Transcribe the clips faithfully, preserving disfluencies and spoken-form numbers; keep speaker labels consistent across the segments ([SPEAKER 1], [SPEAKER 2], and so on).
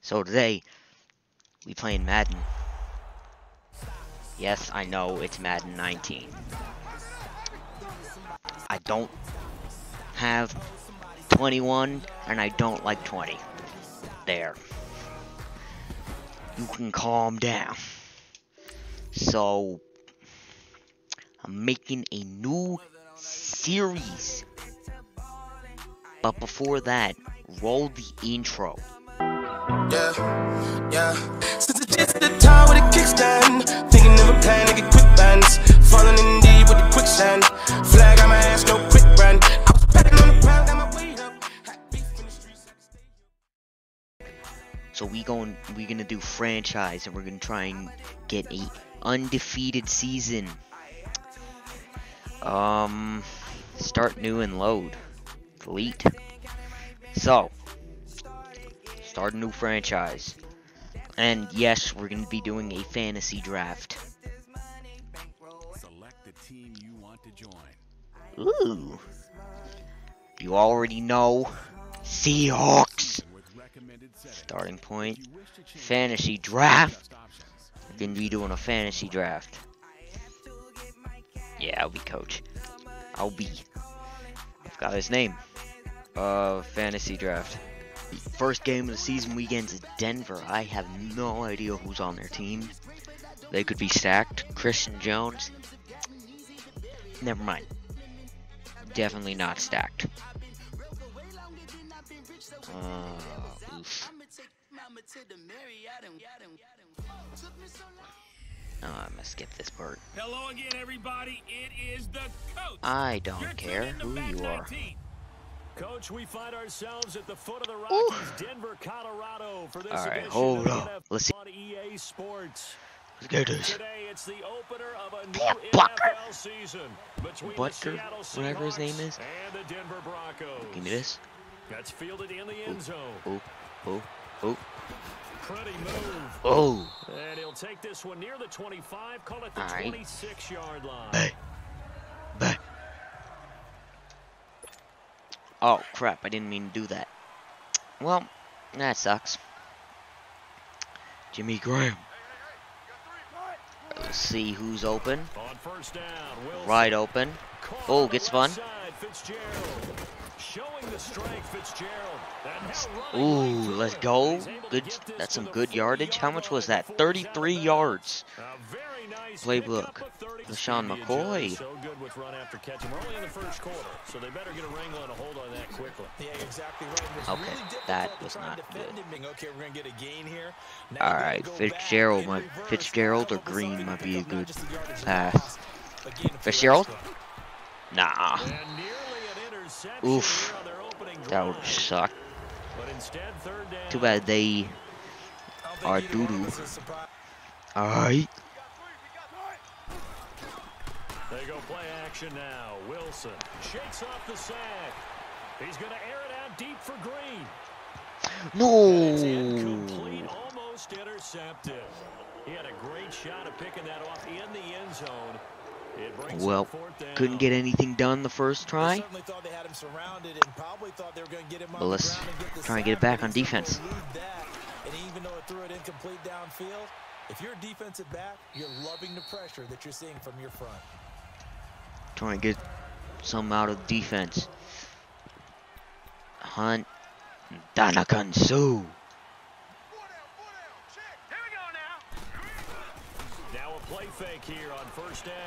[SPEAKER 1] So today, we playing Madden. Yes, I know it's Madden nineteen. I don't have twenty-one, and I don't like twenty. There. You can calm down. So, I'm making a new series. But before that, roll the intro.
[SPEAKER 2] Yeah, yeah. Since it's just the time with a kickstand, thinking of a plan to get quick bands. Falling in deep with the quicksand. Flag on my ass, no quick brand. I was betting on the pound, got my weight up. Had beef in the streets, I could stay.
[SPEAKER 1] So we going, we're gonna do franchise, and we're gonna try and get a undefeated season. Um, start new and load. Delete. So. Start a new franchise. And yes, we're going to be doing a fantasy draft.
[SPEAKER 3] Select the team you want to join.
[SPEAKER 1] Ooh. You already know. Seahawks. Starting point. Fantasy draft. We're going to be doing a fantasy draft. Yeah, I'll be coach. I'll be. I forgot his name. Uh, fantasy draft. First game of the season weekend is Denver. I have no idea who's on their team. They could be stacked. Christian Jones. Never mind. Definitely not stacked. Uh, oof. Oh, I'm gonna skip this part.
[SPEAKER 4] Hello again, everybody. It is the coach.
[SPEAKER 1] I don't care who you are.
[SPEAKER 4] Coach, we find ourselves at the foot of the Rockies, Denver, Colorado, for this
[SPEAKER 1] All right,
[SPEAKER 4] edition
[SPEAKER 1] hold
[SPEAKER 4] of
[SPEAKER 1] up.
[SPEAKER 4] N F L
[SPEAKER 1] Let's see.
[SPEAKER 4] on E A Sports.
[SPEAKER 1] Let's go do this.
[SPEAKER 4] Today, it's the opener of a new
[SPEAKER 1] Damn,
[SPEAKER 4] N F
[SPEAKER 1] Bucker.
[SPEAKER 4] L season between the
[SPEAKER 1] Butker,
[SPEAKER 4] Seattle
[SPEAKER 1] whatever his name
[SPEAKER 4] Seahawks
[SPEAKER 1] is.
[SPEAKER 4] and the Denver Broncos.
[SPEAKER 1] Give me this.
[SPEAKER 4] That's fielded in the end zone.
[SPEAKER 1] Oh, oh, oh,
[SPEAKER 4] Pretty move.
[SPEAKER 1] oh.
[SPEAKER 4] And he'll take this one near the twenty-five, call it the
[SPEAKER 1] All right.
[SPEAKER 4] twenty-six yard line.
[SPEAKER 1] Hey. Back. Oh, crap. I didn't mean to do that. Well, that sucks. Jimmy Graham. Let's see who's open.
[SPEAKER 4] On first down, Wilson.
[SPEAKER 1] Right open. Oh, gets fun.
[SPEAKER 4] Showing the strength, Fitzgerald.
[SPEAKER 1] Ooh, let's go. Good. That's some good yardage. How much was that? thirty-three yards. Playbook. LaShawn McCoy.
[SPEAKER 4] So good with run after catch. We're only in the first quarter, so they better get a wrangle and a hold on that quickly.
[SPEAKER 5] Yeah, exactly right.
[SPEAKER 1] Okay, that was not good.
[SPEAKER 5] Okay, we're gonna get a gain here.
[SPEAKER 1] All right, Fitzgerald. My Fitzgerald or Green might be a good pass. Fitzgerald? Nah. Oof. That would suck. Too bad they are doo-doo. Alright.
[SPEAKER 4] They go play action now. Wilson shakes off the sack. He's going to air it out deep for Green.
[SPEAKER 1] No.
[SPEAKER 4] Incomplete, almost intercepted. He had a great shot at picking that off in the end zone.
[SPEAKER 1] Well, couldn't get anything done the first try. But let's try and get it back on defense.
[SPEAKER 5] And even though it threw it incomplete downfield, if you're a defensive back, you're loving the pressure that you're seeing from your front.
[SPEAKER 1] Trying to get some out of defense. Hunt. Danakansu.
[SPEAKER 4] Now a play fake here on first down.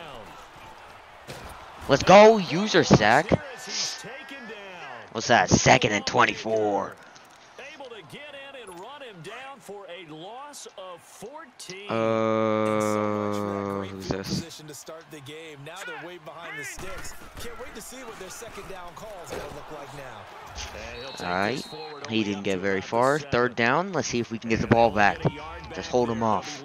[SPEAKER 1] Let's go, user sack. What's that? Second and twenty-four.
[SPEAKER 4] Able to get in and run him down for a loss of fourteen.
[SPEAKER 1] Uh, who's this?
[SPEAKER 5] Position to start the game. Now they're way behind the sticks. Can't wait to see what their second down call is going to look like now.
[SPEAKER 1] All right, he didn't get very far. Third down. Let's see if we can get the ball back. Just hold him off.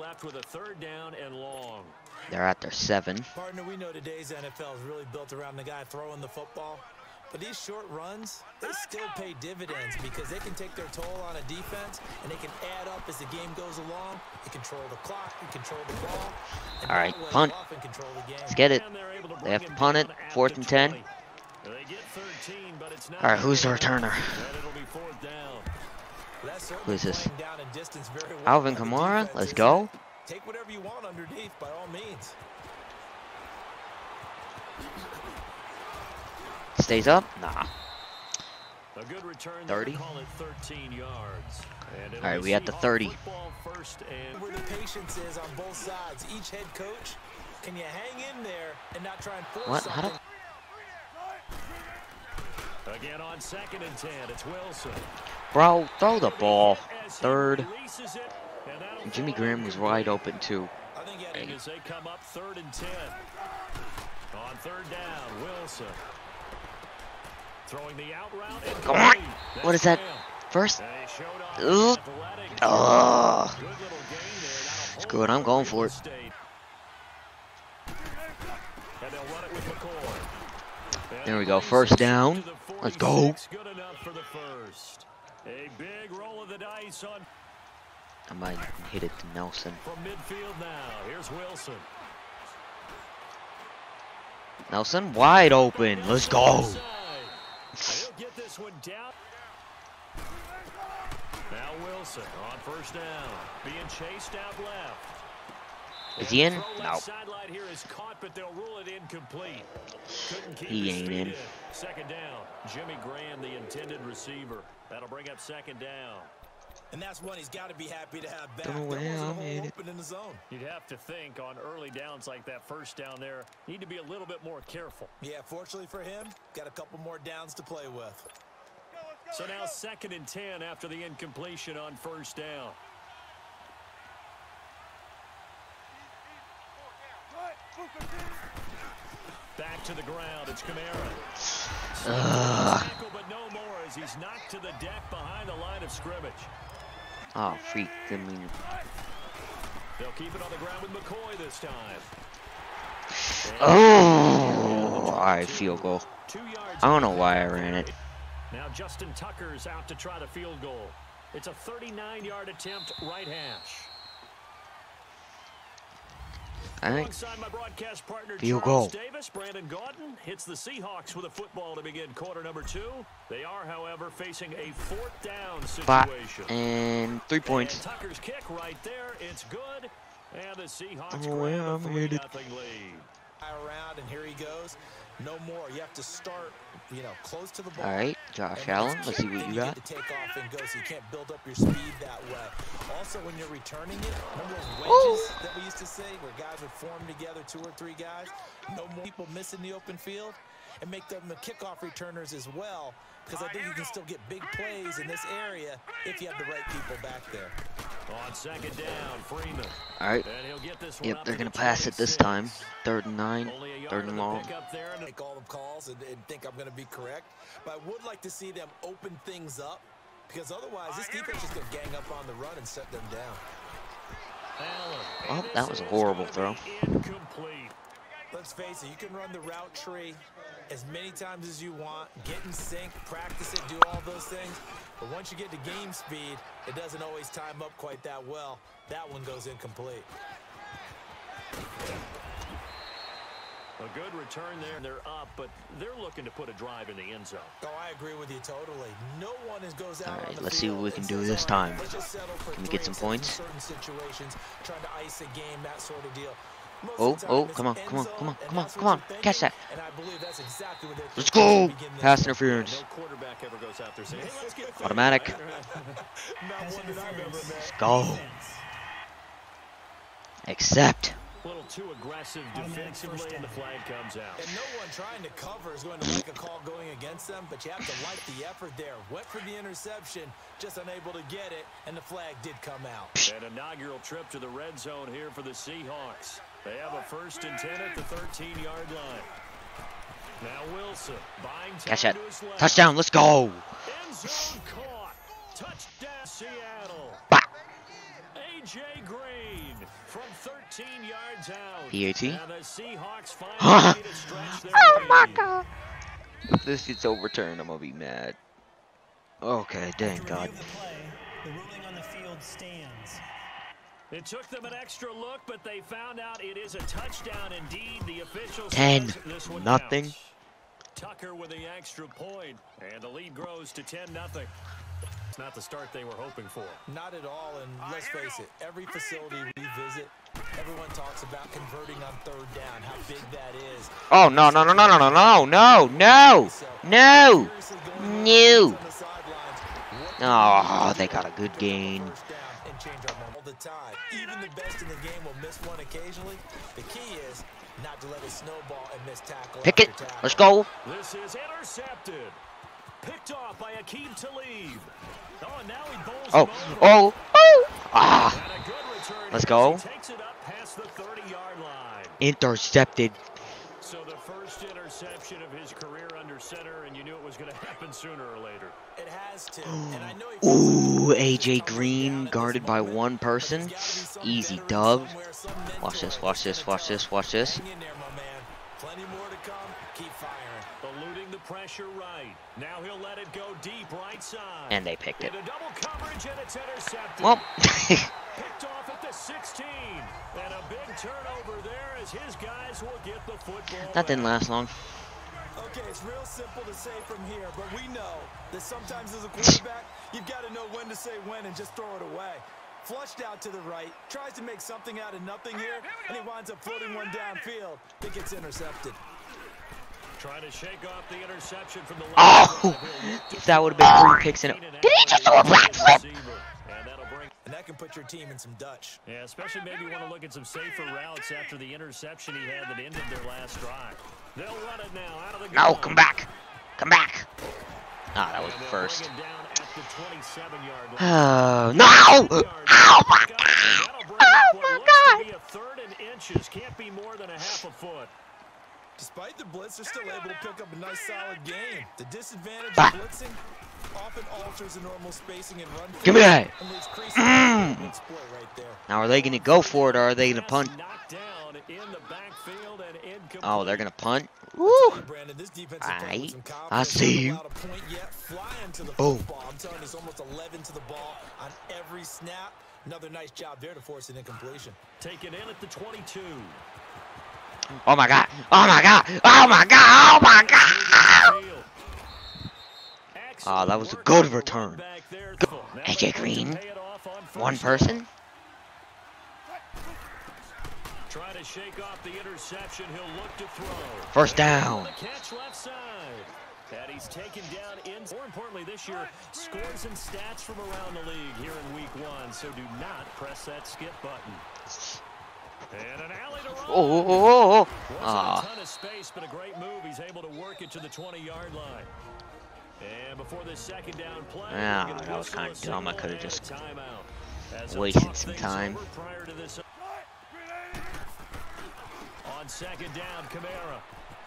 [SPEAKER 1] They're at their seven.
[SPEAKER 5] Partner, we know today's N F L is really built around the guy throwing the football. But these short runs, they still pay dividends because they can take their toll on a defense and they can add up as the game goes along. They control the clock, and control the ball.
[SPEAKER 1] All right, punt. Let's get it. They have to punt it. Fourth and ten. All right, who's the returner? Who is this? Alvin Kamara. Let's go.
[SPEAKER 5] Take whatever you want underneath, by all means.
[SPEAKER 1] Stays up? Nah.
[SPEAKER 4] A good return.
[SPEAKER 1] thirty.
[SPEAKER 4] Call it thirteen yards.
[SPEAKER 1] All right, we at the thirty.
[SPEAKER 5] Where the patience is on both sides. Each head coach, can you hang in there and not try and force
[SPEAKER 1] What?
[SPEAKER 5] something?
[SPEAKER 1] How do...
[SPEAKER 4] Again on second and ten, it's Wilson.
[SPEAKER 1] Bro, throw the ball. Third. Jimmy Graham was wide open too.
[SPEAKER 4] I think as they come up third and ten. On third down, Wilson. Throwing the out route.
[SPEAKER 1] Come on. What is that? First? Ugh. Ugh. It's good. I'm going for it. There we go. First down. Let's go.
[SPEAKER 4] A big roll of the dice on.
[SPEAKER 1] I might hit it to Nelson.
[SPEAKER 4] From midfield now. Here's Wilson.
[SPEAKER 1] Nelson wide open. Let's go.
[SPEAKER 4] He'll get this one down. Now Wilson on first down. Being chased out left.
[SPEAKER 1] Is he in? No.
[SPEAKER 4] Sideline here is caught, but they'll rule it incomplete. Couldn't keep
[SPEAKER 1] He
[SPEAKER 4] his
[SPEAKER 1] ain't
[SPEAKER 4] feet
[SPEAKER 1] in.
[SPEAKER 4] in. Second down. Jimmy Graham, the intended receiver. That'll bring up second down.
[SPEAKER 5] And that's one he's got to be happy to have back.
[SPEAKER 1] Don't know
[SPEAKER 5] There
[SPEAKER 1] where
[SPEAKER 5] wasn't a
[SPEAKER 1] I
[SPEAKER 5] hole
[SPEAKER 1] made it.
[SPEAKER 5] open in the zone.
[SPEAKER 4] You'd have to think on early downs like that first down there, need to be a little bit more careful.
[SPEAKER 5] Yeah, fortunately for him, got a couple more downs to play with.
[SPEAKER 4] So now second and ten after the incompletion on first down. Back to the ground, it's Kamara. Tackle, but no more as he's knocked to the deck behind the line of scrimmage.
[SPEAKER 1] Oh, freak. I mean,
[SPEAKER 4] They'll keep it on the ground with McCoy this time.
[SPEAKER 1] oh, all right, field goal.
[SPEAKER 4] Two yards.
[SPEAKER 1] I don't know why I ran it.
[SPEAKER 4] Now Justin Tucker's out to try the field goal. It's a thirty-nine yard attempt, right hash.
[SPEAKER 1] All right,
[SPEAKER 4] Alongside my broadcast partner,
[SPEAKER 1] field
[SPEAKER 4] Charles
[SPEAKER 1] goal.
[SPEAKER 4] Davis, Brandon Gaudin hits the Seahawks with a football to begin quarter number two. They are, however, facing a fourth down
[SPEAKER 1] Spot
[SPEAKER 4] situation.
[SPEAKER 1] and three points.
[SPEAKER 4] And Tucker's kick right there, it's good. And the Seahawks
[SPEAKER 1] Oh,
[SPEAKER 4] grab
[SPEAKER 1] yeah,
[SPEAKER 4] a
[SPEAKER 1] I
[SPEAKER 4] three
[SPEAKER 1] made it.
[SPEAKER 4] nothing lead.
[SPEAKER 5] Around, and here he goes. No more. You have to start, you know, close to the ball.
[SPEAKER 1] All right, Josh Allen. Let's see what you got.
[SPEAKER 5] To take off and go, so you can't build up your speed that way. Also, when you're returning it, remember those wedges
[SPEAKER 1] Oh.
[SPEAKER 5] that we used to say, where guys would form together, two or three guys. No more people missing the open field, and make them the kickoff returners as well, because I think you can still get big plays in this area if you have the right people back there.
[SPEAKER 4] On second down, Freeman.
[SPEAKER 1] All right.
[SPEAKER 4] And he'll get this one
[SPEAKER 1] Yep,
[SPEAKER 4] up
[SPEAKER 1] they're
[SPEAKER 4] to
[SPEAKER 1] gonna
[SPEAKER 4] the
[SPEAKER 1] pass it this
[SPEAKER 4] twenty-six.
[SPEAKER 1] time. Third and nine.
[SPEAKER 4] Only a yard
[SPEAKER 1] Third
[SPEAKER 4] on
[SPEAKER 1] and
[SPEAKER 4] the
[SPEAKER 1] long.
[SPEAKER 4] pickup there, and
[SPEAKER 5] Make all the calls and, and think I'm going to be correct, but I would like to see them open things up, because otherwise this defense is going to gang up on the run and set them down.
[SPEAKER 4] Allen.
[SPEAKER 1] Oh, that was a horrible throw.
[SPEAKER 4] Incomplete.
[SPEAKER 5] Let's face it, you can run the route tree as many times as you want, get in sync, practice it, do all those things, but once you get to game speed, it doesn't always time up quite that well. That one goes incomplete.
[SPEAKER 4] A good return there. They're up, but they're looking to put a drive in the end zone.
[SPEAKER 5] Oh, I agree with you totally. No one is goes out
[SPEAKER 1] All right,
[SPEAKER 5] on the
[SPEAKER 1] let's see what
[SPEAKER 5] field
[SPEAKER 1] we can
[SPEAKER 5] and
[SPEAKER 1] do
[SPEAKER 5] says,
[SPEAKER 1] this
[SPEAKER 5] "All right,
[SPEAKER 1] time.
[SPEAKER 5] let's just settle for
[SPEAKER 1] Can we
[SPEAKER 5] three
[SPEAKER 1] get some
[SPEAKER 5] and set
[SPEAKER 1] points?
[SPEAKER 5] in certain situations, trying to ice a game, that sort of deal." Most
[SPEAKER 1] Oh,
[SPEAKER 5] of the
[SPEAKER 1] oh,
[SPEAKER 5] time, it's
[SPEAKER 1] come on,
[SPEAKER 5] end
[SPEAKER 1] come on,
[SPEAKER 5] zone,
[SPEAKER 1] come on,
[SPEAKER 5] and
[SPEAKER 1] come on,
[SPEAKER 5] that's
[SPEAKER 1] come
[SPEAKER 5] what
[SPEAKER 1] on.
[SPEAKER 5] you're
[SPEAKER 1] Catch
[SPEAKER 5] thinking,
[SPEAKER 1] that.
[SPEAKER 5] and I believe that's exactly what they're
[SPEAKER 1] Let's
[SPEAKER 5] thinking
[SPEAKER 1] go.
[SPEAKER 5] to begin this
[SPEAKER 1] Pass
[SPEAKER 5] one.
[SPEAKER 1] interference.
[SPEAKER 4] No quarterback ever goes out there saying, hey, let's get thirty.
[SPEAKER 1] Automatic.
[SPEAKER 5] Not one that I've ever met.
[SPEAKER 1] Let's go. Accept.
[SPEAKER 4] A little too aggressive defensively, and the flag comes out.
[SPEAKER 5] And no one trying to cover is going to make a call going against them, but you have to like the effort there. Went for the interception, just unable to get it, and the flag did come out.
[SPEAKER 4] An inaugural trip to the red zone here for the Seahawks. They have a first and ten at the thirteen yard line. Now Wilson buying time
[SPEAKER 1] Catch that.
[SPEAKER 4] to his left.
[SPEAKER 1] Touchdown. Let's go.
[SPEAKER 4] End zone caught. Touchdown Seattle.
[SPEAKER 1] Bah.
[SPEAKER 4] A J Green from thirteen yards out.
[SPEAKER 1] P A T.
[SPEAKER 4] Now the Seahawks
[SPEAKER 1] Huh.
[SPEAKER 4] finally need to stretch their
[SPEAKER 1] Oh my
[SPEAKER 4] lead.
[SPEAKER 1] god. If this gets overturned, I'm gonna be mad. Okay, thank God.
[SPEAKER 6] The play, the ruling on the field stands.
[SPEAKER 4] It took them an extra look, but they found out it is a touchdown indeed. The official
[SPEAKER 1] Ten.
[SPEAKER 4] says this one
[SPEAKER 1] Nothing.
[SPEAKER 4] counts. Tucker with the extra point, and the lead grows to ten nothing. It's not the start they were hoping for.
[SPEAKER 5] Not at all, and let's face it, every facility we visit, everyone talks about converting on third down, how big that is.
[SPEAKER 1] Oh, no, no, no, no, no, no, no, no, no, no, no. Oh, they got a good gain.
[SPEAKER 5] All the time. Even the best in the game will miss one occasionally. The key is not to let it snowball and miss tackle.
[SPEAKER 1] Pick it. Let's go.
[SPEAKER 4] This is intercepted. Picked off by Akeem Talib. Oh, and now he bowls
[SPEAKER 1] Oh, oh, oh. Ah. Let's go.
[SPEAKER 4] Takes it up past the thirty-yard line.
[SPEAKER 1] Intercepted.
[SPEAKER 4] So the first interception of his career under center, and you knew it was going to happen sooner or later.
[SPEAKER 5] It has to. And I know he
[SPEAKER 1] Ooh, A J Green guarded by one person. Easy dub. Watch this, watch this, watch this, watch this.
[SPEAKER 5] hang in there, my man. Plenty more to come. Keep firing.
[SPEAKER 4] Eluding the pressure right. Now he'll let it go deep right side.
[SPEAKER 1] And they picked it.
[SPEAKER 4] Into double coverage, and it's intercepted.
[SPEAKER 1] Well,
[SPEAKER 4] Picked off at the sixteen. And a big turnover there as his guys will get the football.
[SPEAKER 1] that didn't
[SPEAKER 4] back.
[SPEAKER 1] last long.
[SPEAKER 5] Okay, it's real simple to say from here, but we know that sometimes as a quarterback, you've got to know when to say when and just throw it away. Flushed out to the right, tries to make something out of nothing here, and he winds up floating one downfield that gets intercepted.
[SPEAKER 4] Trying to shake off the interception from the left.
[SPEAKER 1] Oh, if that would have been three picks in a. Did he just throw a black flip?
[SPEAKER 4] And that'll bring.
[SPEAKER 5] And that can put your team in some Dutch.
[SPEAKER 4] Yeah, especially maybe you want to look at some safer routes after the interception he had that ended their last drive. They'll run it now out of the
[SPEAKER 1] No,
[SPEAKER 4] gun.
[SPEAKER 1] come back. Come back. Ah, that was
[SPEAKER 4] And they'll
[SPEAKER 1] first.
[SPEAKER 4] bring it down at the twenty-seven-yard line.
[SPEAKER 1] Oh, no! Oh, my God!
[SPEAKER 4] That'll bring
[SPEAKER 1] Oh,
[SPEAKER 4] up what
[SPEAKER 1] my
[SPEAKER 4] looks to
[SPEAKER 1] God!
[SPEAKER 4] be a third and inches. Can't be more than a half a foot.
[SPEAKER 5] Despite the blitz, they're still able to pick up a nice solid game. The disadvantage
[SPEAKER 1] Ah.
[SPEAKER 5] of blitzing often alters the normal spacing and run.
[SPEAKER 1] Give me that.
[SPEAKER 5] And leaves creases
[SPEAKER 1] Mm.
[SPEAKER 5] and split right there.
[SPEAKER 1] Now, are they going to go for it, or are they going to punt?
[SPEAKER 4] Knocked down in the backfield and incomplete.
[SPEAKER 1] Oh, they're going to punt? Woo!
[SPEAKER 5] Brandon, this defensive
[SPEAKER 1] Aight.
[SPEAKER 5] front with some confidence
[SPEAKER 1] I see you.
[SPEAKER 5] without a point yet, flying to the
[SPEAKER 1] Boom.
[SPEAKER 5] football. I'm telling you, it's almost eleven to the ball on every snap. Another nice job there to force an incompletion.
[SPEAKER 4] Taken in at the twenty-two.
[SPEAKER 1] Oh, my God. Oh, my God. Oh, my God. Oh, my God. Ah, that was a good return. Good. A J Green. One person.
[SPEAKER 4] Trying to shake off the interception. He'll look to throw.
[SPEAKER 1] First down.
[SPEAKER 4] The catch left side. And he's taken down in. More importantly, this year, scores and stats from around the league here in week one. So do not press that skip button. And an alley to run.
[SPEAKER 1] Oh, oh, oh, oh.
[SPEAKER 4] Wasn't
[SPEAKER 1] Ah.
[SPEAKER 4] a ton of space, but a great move. He's able to work it to the twenty-yard line. And before this second down play,
[SPEAKER 1] Yeah,
[SPEAKER 4] we're gonna
[SPEAKER 1] that was
[SPEAKER 4] whistle
[SPEAKER 1] kinda
[SPEAKER 4] a
[SPEAKER 1] dumb. I
[SPEAKER 4] signal
[SPEAKER 1] coulda
[SPEAKER 4] and
[SPEAKER 1] just
[SPEAKER 4] a timeout. As they'll
[SPEAKER 1] wasted
[SPEAKER 4] talk
[SPEAKER 1] some
[SPEAKER 4] things
[SPEAKER 1] time.
[SPEAKER 4] over prior to this. On second down, Kamara.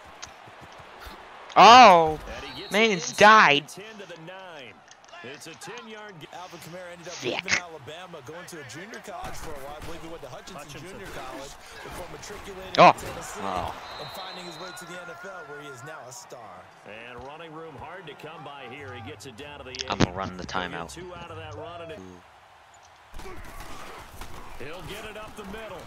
[SPEAKER 1] Oh,
[SPEAKER 4] And he gets
[SPEAKER 1] man,
[SPEAKER 4] it
[SPEAKER 1] it's
[SPEAKER 4] inside
[SPEAKER 1] died.
[SPEAKER 4] the ten to the nine. It's a ten-yard gain.
[SPEAKER 5] Alvin Kamara ended up
[SPEAKER 1] Sick.
[SPEAKER 5] leaving Alabama, going to a junior college for a while. I believe he went to Hutchinson,
[SPEAKER 4] Hutchinson.
[SPEAKER 5] Junior College before matriculating
[SPEAKER 1] Oh.
[SPEAKER 5] in Tennessee
[SPEAKER 1] Oh.
[SPEAKER 5] and finding his way to the N F L, where he is now a star.
[SPEAKER 4] And running room hard to come by here. He gets it down to the eight.
[SPEAKER 1] I'm gonna run the
[SPEAKER 4] He'll get
[SPEAKER 1] timeout.
[SPEAKER 4] Two out of that run, and it, he'll get it up the middle.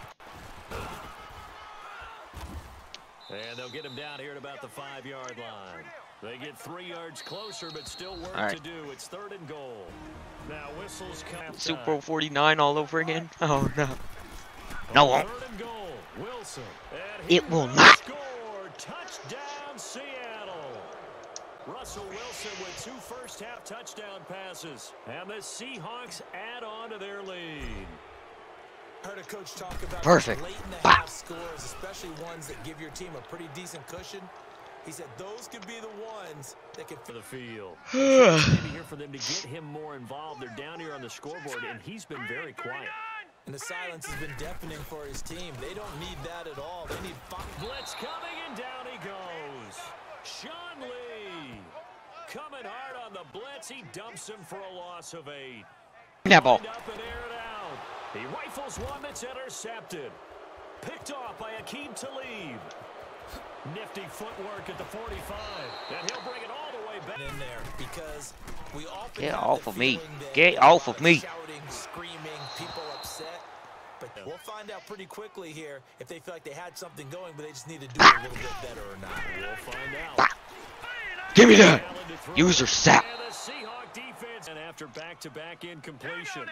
[SPEAKER 4] And they'll get him down here at about the five-yard line. They get three yards closer, but still work
[SPEAKER 1] All right.
[SPEAKER 4] to do. It's third and goal. Now whistles come.
[SPEAKER 1] Super Bowl forty-nine all over again? Oh, no. No, it won't.
[SPEAKER 4] Third and goal. Wilson. And he
[SPEAKER 1] It will not.
[SPEAKER 4] score. Touchdown, Seattle. Russell Wilson with two first-half touchdown passes. And the Seahawks add on to their lead.
[SPEAKER 5] Heard a coach talk about
[SPEAKER 1] Perfect.
[SPEAKER 5] late in the
[SPEAKER 1] Bah.
[SPEAKER 5] half scores, especially ones that give your team a pretty decent cushion. He said those could be the ones that can
[SPEAKER 4] To
[SPEAKER 5] fit.
[SPEAKER 4] the field. Maybe here for them to get him more involved. They're down here on the scoreboard, and he's been very quiet.
[SPEAKER 5] And the silence has been deafening for his team. They don't need that at all. They need five.
[SPEAKER 4] Blitz coming, and down he goes. Sean Lee coming hard on the blitz. He dumps him for a loss of eight.
[SPEAKER 1] That ball.
[SPEAKER 4] Lined up and aired out. He rifles one that's intercepted. Picked off by Akeem Talib. Nifty footwork at the forty-five. And he'll bring it all the way back.
[SPEAKER 5] In there because we often
[SPEAKER 1] Get
[SPEAKER 5] have
[SPEAKER 1] off
[SPEAKER 5] the
[SPEAKER 1] of me.
[SPEAKER 5] feeling that
[SPEAKER 1] Get
[SPEAKER 5] there's a
[SPEAKER 1] off
[SPEAKER 5] lot
[SPEAKER 1] of me.
[SPEAKER 5] Shouting, screaming, people upset. But we'll find out pretty quickly here if they feel like they had something going, but they just need to do it a little bit better or not.
[SPEAKER 4] We'll find out.
[SPEAKER 1] Give me that. User sap.
[SPEAKER 4] And the Seahawk defense, and after back-to-back incompletions.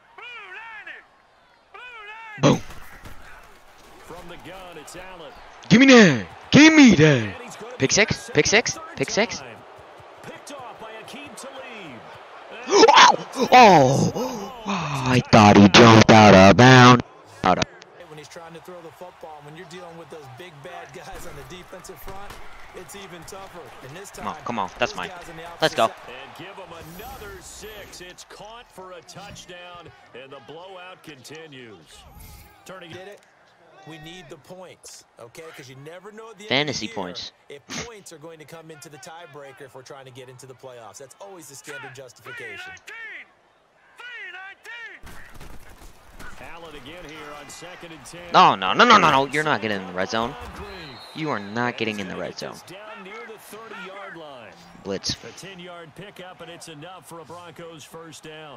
[SPEAKER 1] Boom.
[SPEAKER 4] From the gun, it's Allen.
[SPEAKER 1] Give me that. Give me that. Pick six. Pick six. Pick six.
[SPEAKER 4] Picked off by Akeem Talib.
[SPEAKER 1] Oh, oh, I thought he jumped out of bounds. Out of.
[SPEAKER 5] When he's trying to throw the football, when you're dealing with those big bad guys on the defensive front, it's even tougher. And this time,
[SPEAKER 1] Come on, come on. That's mine.
[SPEAKER 5] guys on the
[SPEAKER 1] Let's go.
[SPEAKER 5] opposite side-
[SPEAKER 4] And give him another six. It's caught for a touchdown, and the blowout continues. Turning
[SPEAKER 5] Did it? We need the points, okay? Because you never know at the
[SPEAKER 1] Fantasy
[SPEAKER 5] end of the year
[SPEAKER 1] points.
[SPEAKER 5] if points are going to come into the tiebreaker if we're trying to get into the playoffs. That's always the standard justification.
[SPEAKER 4] Allen again here on second and ten.
[SPEAKER 1] No, no, no, no, no, no. You're not getting in the red zone. You are not getting in the red zone.
[SPEAKER 4] Down near the thirty-yard line.
[SPEAKER 1] Blitz.
[SPEAKER 4] A ten-yard pickup, and it's enough for a Broncos first down.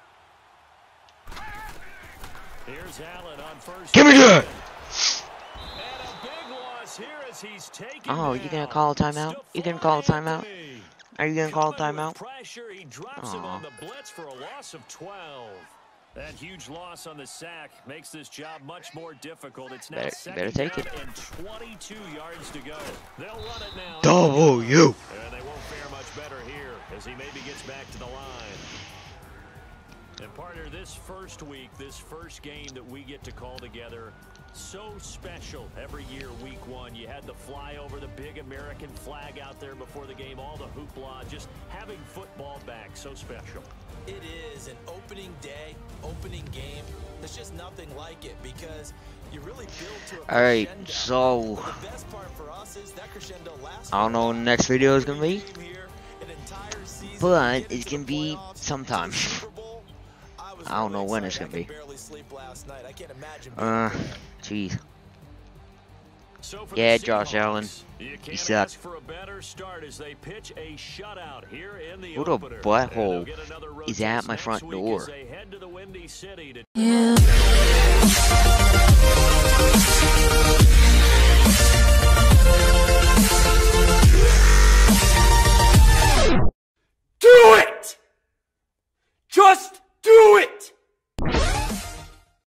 [SPEAKER 4] Here's Allen on first.
[SPEAKER 1] Give me that.
[SPEAKER 4] And a big loss here as he's taken
[SPEAKER 1] Oh, you gonna
[SPEAKER 4] down.
[SPEAKER 1] call a timeout? You gonna call a timeout?
[SPEAKER 4] Stephani.
[SPEAKER 1] Are you gonna call a
[SPEAKER 4] Coming
[SPEAKER 1] timeout?
[SPEAKER 4] with pressure, he drops him
[SPEAKER 1] Aw.
[SPEAKER 4] on the blitz for a loss of twelve. That huge loss on the sack makes this job much more difficult. It's now
[SPEAKER 1] Better-
[SPEAKER 4] second
[SPEAKER 1] better take
[SPEAKER 4] down
[SPEAKER 1] it.
[SPEAKER 4] and twenty-two yards to go. They'll run it now.
[SPEAKER 1] W.
[SPEAKER 4] And they won't fare much better here as he maybe gets back to the line. And partner, this first week, this first game that we get to call together, so special every year, week one. You had the flyover, the big American flag out there before the game, all the hoopla, just having football back, so special.
[SPEAKER 5] It is an opening day, opening game. There's just nothing like it because you really build to a
[SPEAKER 1] All right,
[SPEAKER 5] crescendo.
[SPEAKER 1] so
[SPEAKER 5] The best part for us is that crescendo lasts
[SPEAKER 1] I don't know when the next video is gonna be, but it's gonna be sometime. I don't know when it's gonna be. Uh, jeez.
[SPEAKER 4] So for
[SPEAKER 1] Yeah,
[SPEAKER 4] the
[SPEAKER 1] Josh
[SPEAKER 4] Seahawks,
[SPEAKER 1] Allen,
[SPEAKER 4] you
[SPEAKER 1] he
[SPEAKER 4] can't
[SPEAKER 1] sucked.
[SPEAKER 4] ask for a better start as they pitch a shutout here in the
[SPEAKER 1] Who the
[SPEAKER 4] opener.
[SPEAKER 1] butthole
[SPEAKER 4] And they'll get another road
[SPEAKER 1] is at
[SPEAKER 4] test
[SPEAKER 1] my
[SPEAKER 4] next
[SPEAKER 1] front
[SPEAKER 4] week
[SPEAKER 1] door?
[SPEAKER 4] as they head to the Windy City to
[SPEAKER 7] Yeah.